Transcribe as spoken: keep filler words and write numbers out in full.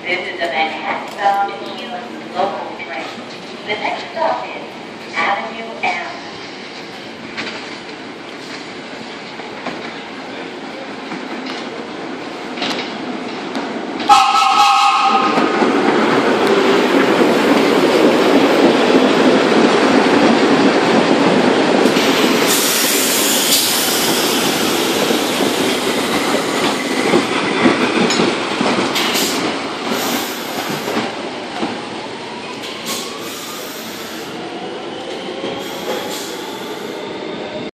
This is a Manhattan-bound Hughes local train. The next stop is Avenue M.